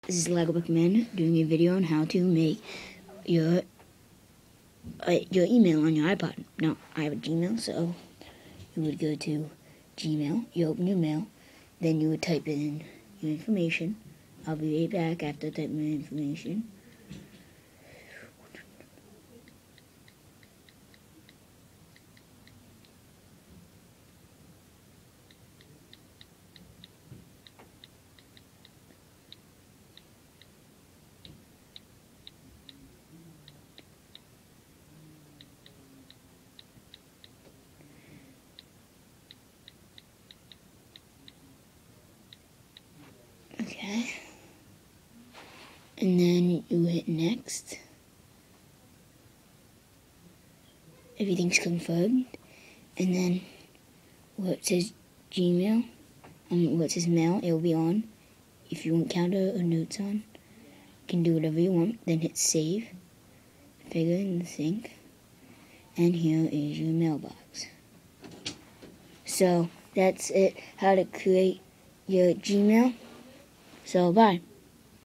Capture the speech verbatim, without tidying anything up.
This is Lego Bookman doing a video on how to make your uh, your email on your iPod. Now, I have a Gmail, so you would go to Gmail, you open your mail, then you would type in your information. I'll be right back after typing my information. Okay. And then you hit next. Everything's confirmed. And then where it says Gmail, I mean where it says mail, it'll be on. If you want counter or notes on, you can do whatever you want. Then hit save, figure in the sync, and here is your mailbox. So that's it, how to create your Gmail. So bye.